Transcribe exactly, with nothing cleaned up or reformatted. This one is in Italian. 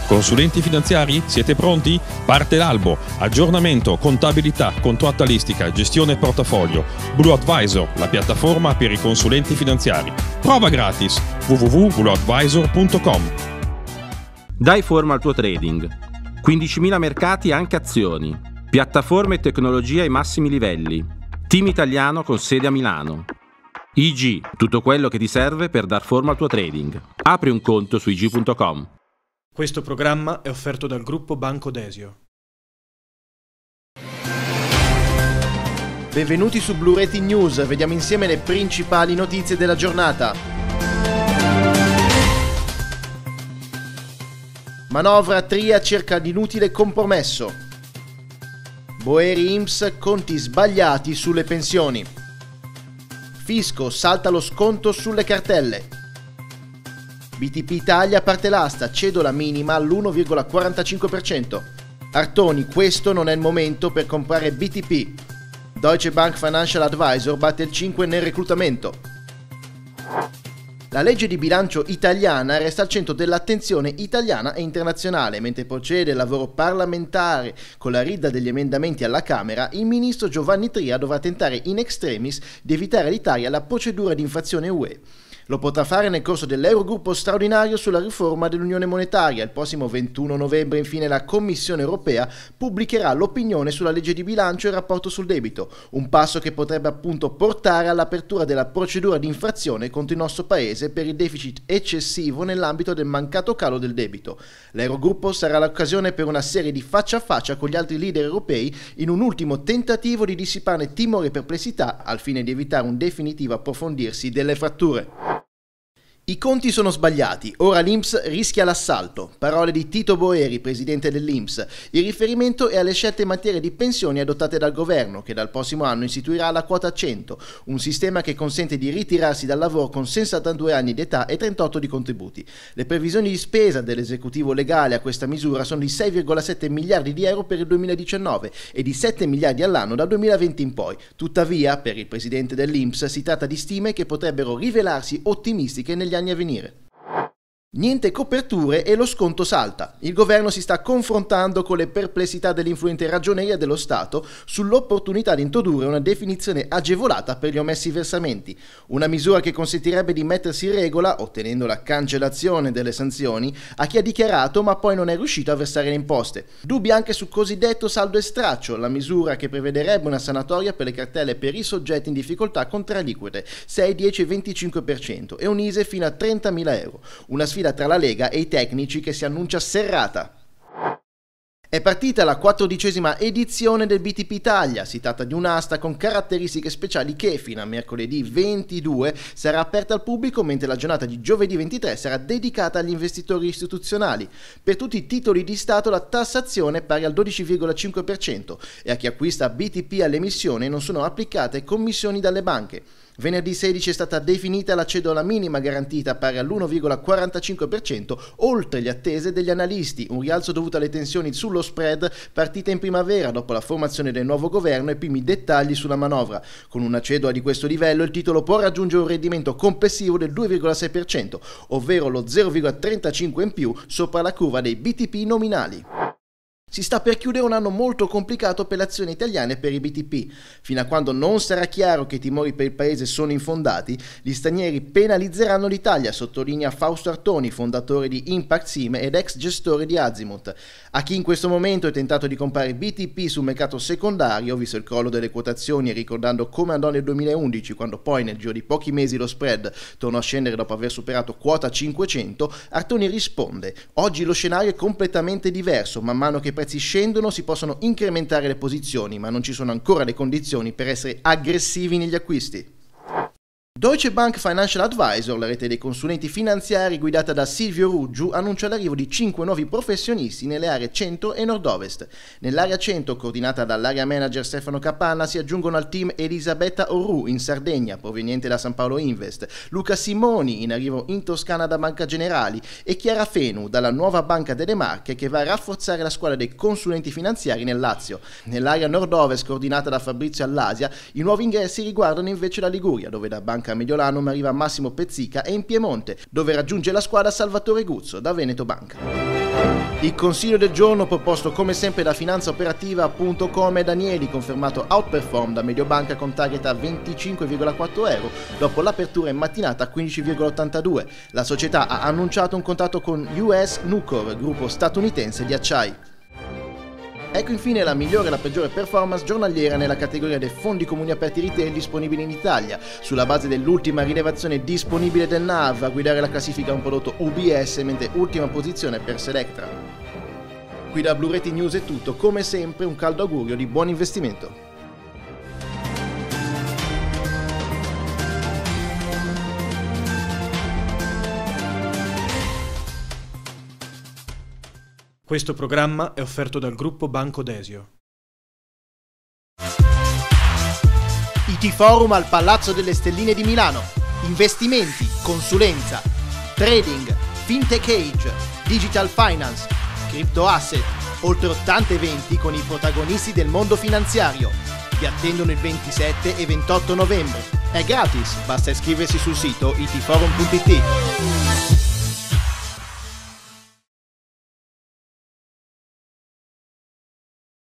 Consulenti finanziari? Siete pronti? Parte l'albo, aggiornamento, contabilità, contrattualistica, gestione portafoglio. Blue Advisor, la piattaforma per i consulenti finanziari. Prova gratis w w w punto blue advisor punto com. Dai forma al tuo trading. quindicimila mercati anche azioni. Piattaforme e tecnologia ai massimi livelli. Team italiano con sede a Milano. I G, tutto quello che ti serve per dar forma al tuo trading. Apri un conto su i g punto com. Questo programma è offerto dal gruppo Banco Desio. Benvenuti su Blu Rating News, vediamo insieme le principali notizie della giornata. Manovra Tria cerca l'inutile compromesso. Boeri I N P S, conti sbagliati sulle pensioni. Fisco salta lo sconto sulle cartelle. B T P Italia parte l'asta, cedola minima all'uno virgola quarantacinque per cento. Artoni, questo non è il momento per comprare B T P. Deutsche Bank Financial Advisor batte il cinque nel reclutamento. La legge di bilancio italiana resta al centro dell'attenzione italiana e internazionale. Mentre procede il lavoro parlamentare con la ridda degli emendamenti alla Camera, il ministro Giovanni Tria dovrà tentare in extremis di evitare all'Italia la procedura di infrazione U E. Lo potrà fare nel corso dell'Eurogruppo straordinario sulla riforma dell'Unione Monetaria. Il prossimo ventuno novembre, infine, la Commissione Europea pubblicherà l'opinione sulla legge di bilancio e il rapporto sul debito, un passo che potrebbe appunto portare all'apertura della procedura di infrazione contro il nostro Paese per il deficit eccessivo nell'ambito del mancato calo del debito. L'Eurogruppo sarà l'occasione per una serie di faccia a faccia con gli altri leader europei in un ultimo tentativo di dissiparne timore e perplessità al fine di evitare un definitivo approfondirsi delle fratture. I conti sono sbagliati, ora l'I N P S rischia l'assalto. Parole di Tito Boeri, presidente dell'I N P S. Il riferimento è alle scelte in materia di pensioni adottate dal governo, che dal prossimo anno istituirà la quota cento, un sistema che consente di ritirarsi dal lavoro con sessantadue anni di età e trentotto di contributi. Le previsioni di spesa dell'esecutivo legale a questa misura sono di sei virgola sette miliardi di euro per il duemiladiciannove e di sette miliardi all'anno dal duemilaventi in poi. Tuttavia, per il presidente dell'I N P S si tratta di stime che potrebbero rivelarsi ottimistiche negli anni a venire. Niente coperture e lo sconto salta. Il governo si sta confrontando con le perplessità dell'influente ragioneria dello Stato sull'opportunità di introdurre una definizione agevolata per gli omessi versamenti, una misura che consentirebbe di mettersi in regola, ottenendo la cancellazione delle sanzioni, a chi ha dichiarato ma poi non è riuscito a versare le imposte. Dubbi anche sul cosiddetto saldo e straccio, la misura che prevederebbe una sanatoria per le cartelle per i soggetti in difficoltà con tre aliquote, sei, dieci e venticinque per cento, e un I S E fino a trentamila euro. Una sfida tra la Lega e i tecnici che si annuncia serrata. È partita la quattordicesima edizione del B T P Italia. Si tratta di un'asta con caratteristiche speciali che fino a mercoledì ventidue sarà aperta al pubblico, mentre la giornata di giovedì ventitré sarà dedicata agli investitori istituzionali. Per tutti i titoli di Stato la tassazione è pari al dodici virgola cinque per cento e a chi acquista B T P all'emissione non sono applicate commissioni dalle banche. Venerdì sedici è stata definita la cedola minima garantita pari all'uno virgola quarantacinque per cento, oltre le attese degli analisti, un rialzo dovuto alle tensioni sullo spread partite in primavera dopo la formazione del nuovo governo e i primi dettagli sulla manovra. Con una cedola di questo livello il titolo può raggiungere un rendimento complessivo del due virgola sei per cento, ovvero lo zero virgola trentacinque in più sopra la curva dei B T P nominali. Si sta per chiudere un anno molto complicato per le azioni italiane e per i B T P. Fino a quando non sarà chiaro che i timori per il paese sono infondati, gli stranieri penalizzeranno l'Italia, sottolinea Fausto Artoni, fondatore di Impact Sim ed ex gestore di Azimut. A chi in questo momento è tentato di comprare B T P sul mercato secondario, visto il crollo delle quotazioni e ricordando come andò nel duemilaundici, quando poi nel giro di pochi mesi lo spread tornò a scendere dopo aver superato quota cinquecento, Artoni risponde: oggi lo scenario è completamente diverso, man mano che i prezzi scendono si possono incrementare le posizioni, ma non ci sono ancora le condizioni per essere aggressivi negli acquisti. Deutsche Bank Financial Advisor, la rete dei consulenti finanziari guidata da Silvio Ruggiu, annuncia l'arrivo di cinque nuovi professionisti nelle aree centro e nord-ovest. Nell'area centro, coordinata dall'area manager Stefano Capanna, si aggiungono al team Elisabetta Orru in Sardegna, proveniente da San Paolo Invest, Luca Simoni, in arrivo in Toscana da Banca Generali, e Chiara Fenu, dalla nuova Banca delle Marche, che va a rafforzare la squadra dei consulenti finanziari nel Lazio. Nell'area nord-ovest, coordinata da Fabrizio Allasia, i nuovi ingressi riguardano invece la Liguria, dove da Banca Banca, a Mediolanum arriva Massimo Pezzica e in Piemonte, dove raggiunge la squadra Salvatore Guzzo da Veneto Banca. Il consiglio del giorno proposto come sempre da Finanza Operativa punto com e Danieli, confermato outperform da Mediobanca con target a venticinque virgola quattro euro dopo l'apertura in mattinata a quindici virgola ottantadue. La società ha annunciato un contratto con U S Nucor, gruppo statunitense di acciai. Ecco infine la migliore e la peggiore performance giornaliera nella categoria dei fondi comuni aperti retail disponibili in Italia, sulla base dell'ultima rilevazione disponibile del N A V. A guidare la classifica un prodotto U B S, mentre ultima posizione per Selectra. Qui da Blu Rating News è tutto, come sempre un caldo augurio di buon investimento. Questo programma è offerto dal gruppo Banco Desio. I T Forum al Palazzo delle Stelline di Milano. Investimenti, consulenza, trading, fintech age, digital finance, crypto asset, oltre ottanta eventi con i protagonisti del mondo finanziario. Vi attendono il ventisette e ventotto novembre. È gratis, basta iscriversi sul sito i t forum punto it.